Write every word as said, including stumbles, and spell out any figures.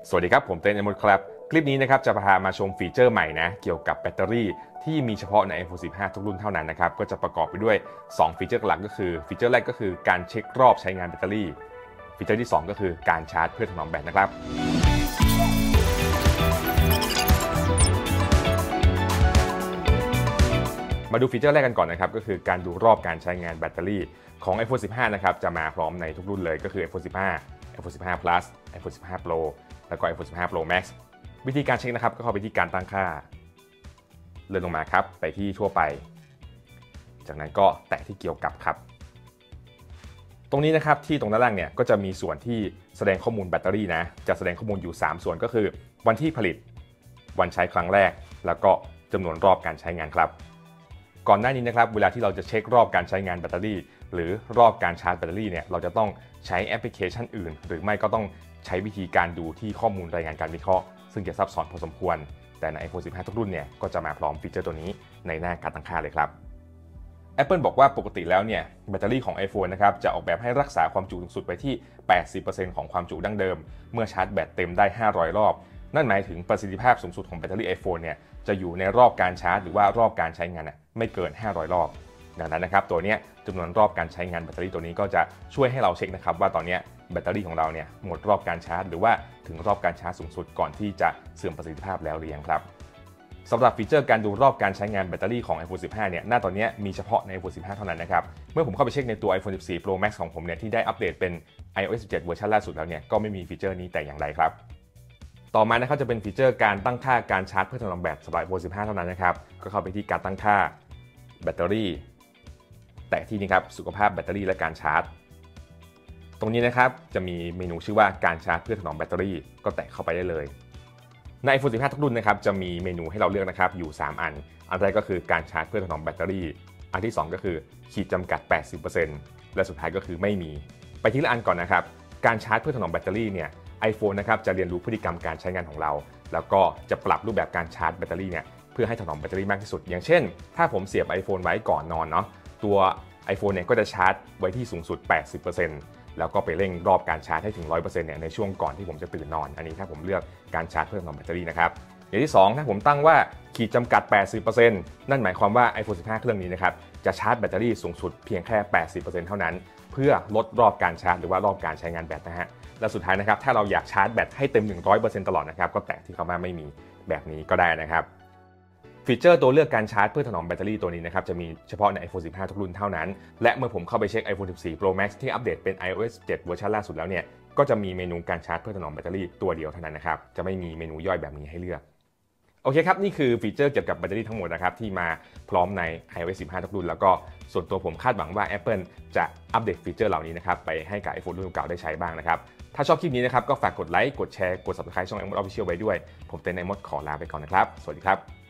สวัสดีครับผมเต้นเอมดครับคลิปนี้นะครับจะพามาชมฟีเจอร์ใหม่นะเกี่ยวกับแบตเตอรี่ที่มีเฉพาะใน ไอโฟน สิบห้า ทุกรุ่นเท่านั้นนะครับก็จะประกอบไปด้วยสองฟีเจอร์หลักก็คือฟีเจอร์แรกก็คือการเช็ครอบใช้งานแบตเตอรี่ฟีเจอร์ที่สองก็คือการชาร์จเพื่อถนอมแบตนะครับมาดูฟีเจอร์แรกกันก่อนนะครับก็คือการดูรอบการใช้งานแบตเตอรี่ของ ไอโฟน สิบห้า นะครับจะมาพร้อมในทุกรุ่นเลยก็คือ ไอโฟน สิบห้า ไอโฟน สิบห้า Plus ไอโฟน สิบห้า Pro แล้วก็ ไอโฟน สิบห้า Pro Max วิธีการเช็คนะครับก็เข้าไปที่การตั้งค่าเลื่อนลงมาครับไปที่ทั่วไปจากนั้นก็แตะที่เกี่ยวกับครับตรงนี้นะครับที่ตรงด้านล่างเนี่ยก็จะมีส่วนที่แสดงข้อมูลแบตเตอรี่นะจะแสดงข้อมูลอยู่สามส่วนก็คือวันที่ผลิตวันใช้ครั้งแรกแล้วก็จำนวนรอบการใช้งานครับก่อนหน้านี้นะครับเวลาที่เราจะเช็ครอบการใช้งานแบตเตอรี่หรือรอบการชาร์จแบตเตอรี่เนี่ยเราจะต้องใช้แอปพลิเคชันอื่นหรือไม่ก็ต้องใช้วิธีการดูที่ข้อมูลรายงานการวิเคราะห์ซึ่งจะซับซ้อนพอสมควรแต่ใน ไอโฟน สิบห้า ทุกรุ่นเนี่ยก็จะมาพร้อมฟีเจอร์ตัวนี้ในหน้าการตั้งค่าเลยครับ Apple บอกว่าปกติแล้วเนี่ยแบตเตอรี่ของ iPhone นะครับจะออกแบบให้รักษาความจุสูงสุดไว้ที่ แปดสิบเปอร์เซ็นต์ ของความจุดั้งเดิมเมื่อชาร์จแบตเต็มได้ห้าร้อยรอบนั่นหมายถึงประสิทธิภาพสูงสุดของแบตเตอรี่ iPhone เนี่ยจะอยู่ในรอบการชาร์จหรือว่ารอบการใช้งานไม่เกินห้าร้อยรอบดังนั้นนะครับตัวนี้จำนวนรอบการใช้งานแบตเตอรี่ตัวนี้ก็จะช่วยให้เราเช็คนะครับว่าตอนนี้แบตเตอรี่ของเราเนี่ยหมดรอบการชาร์จหรือว่าถึงรอบการชาร์จสูงสุดก่อนที่จะเสื่อมประสิทธิภาพแล้วหรือยังครับสำหรับฟีเจอร์การดูรอบการใช้งานแบตเตอรี่ของ ไอโฟน สิบห้า เนี่ยหน้าตอนนี้มีเฉพาะใน ไอโฟน สิบห้า เท่านั้นนะครับเมื่อผมเข้าไปเช็คในตัว ไอโฟน สิบสี่ Pro Max ของผมเนี่ยที่ได้อัปเดตเป็น ไอ โอ เอส สิบเจ็ด เวอร์ชันล่าสุดแล้วเนี่ยก็ไม่มีฟีเจอร์นี้แต่อย่างใดครับต่อมานะครับจะเป็นฟีเจอร์การตั้งค่าการชาร์จเพื่อถนอมแบตสำหรับ ไอโฟน สิบห้า เท่านั้นนะครับก็เข้าไปที่การตั้งค่าแบตเตอรี่แตะที่นี่ครับสุขภาพแบตเตอรี่และการชาร์จตรงนี้นะครับจะมีเมนูชื่อว่าการชาร์จเพื่อถนอมแบตเตอรี่ก็แตะเข้าไปได้เลยใน ไอโฟน สิบห้า ทุกรุ่นนะครับจะมีเมนูให้เราเลือกนะครับอยู่สามอันอันแรกก็คือการชาร์จเพื่อถนอมแบตเตอรี่อันที่สองก็คือขีดจำกัด แปดสิบเปอร์เซ็นต์ และสุดท้ายก็คือไม่มีไปทีละอันก่อนนะครับการชาร์จเพื่อถนอมแบตเตอรี่เนี่ย iPhone นะครับจะเรียนรู้พฤติกรรมการใช้งานของเราแล้วก็จะปรับรูปแบบการชาร์จแบตเตอรี่เนี่ยเพื่อให้ถนอมแบตเตอรี่มากที่สุดอย่างเช่นถ้าผมเสียบ iPhone ไว้ก่อนนอนเนาะตัว iPhone เนี่ยก็จะชาร์จไว้ที่สูงสุด แปดสิบเปอร์เซ็นต์ แล้วก็ไปเร่งรอบการชาร์จให้ถึง หนึ่งร้อยเปอร์เซ็นต์ เนี่ยในช่วงก่อนที่ผมจะตื่นนอนอันนี้ถ้าผมเลือกการชาร์จเพื่อถนอมแบตเตอรี่นะครับอย่างที่สองถ้าผมตั้งว่าขีดจำกัด แปดสิบเปอร์เซ็นต์ นั่นหมายความว่า ไอโฟน สิบห้า เครื่องนี้นะครับจะชาร์จแบตเตอรี่สูงสุดเพียงแค่ แปดสิบเปอร์เซ็นต์ เท่านั้นเพื่อลดรอบการชาร์จหรือว่ารอบการใช้งานแบตนะฮะและสุดท้ายนะครับถ้าเราอยากชาร์จแบตให้เต็ม หนึ่งร้อยเปอร์เซ็นต์ ตลอดนะครับก็แตะที่คำว่าไม่มีแบบนี้ก็ได้นะครับฟีเจอร์ตัวเลือกการชาร์จเพื่อถนอมแบตเตอรี่ตัวนี้นะครับจะมีเฉพาะใน ไอโฟน สิบห้า ทุกรุ่นเท่านั้นและเมื่อผมเข้าไปเช็ค ไอโฟน สิบสี่ Pro Max ที่อัปเดตเป็น ไอ โอ เอส สิบเจ็ด เวอร์ชันล่าสุดแล้วเนี่ยก็จะมีเมนูการชาร์จเพื่อถนอมแบตเตอรี่ตัวเดียวเท่านั้นนะครับจะไม่มีเมนูย่อยแบบนี้ให้เลือกโอเคครับนี่คือฟีเจอร์เกี่ยวกับแบตเตอรี่ทั้งหมดนะครับที่มาพร้อมใน ไอ โอ เอส สิบห้า ทุกรุ่นแล้วก็ส่วนตัวผมคาดหวังว่า Apple จะอัปเดตฟีเจอร์เหล่านี้นะครับไปให้กับ iPhone รุ่นเก่าได้ใช้บ้างนะครับถ้าชอบคลิปนี้นะครับก็ฝากกดไลค์กดแชร์กด Subscribe ช่อง iMod Official ไว้ด้วยผมเต้น iMod ขอลาไปก่อนนะครับสวัสดีครับ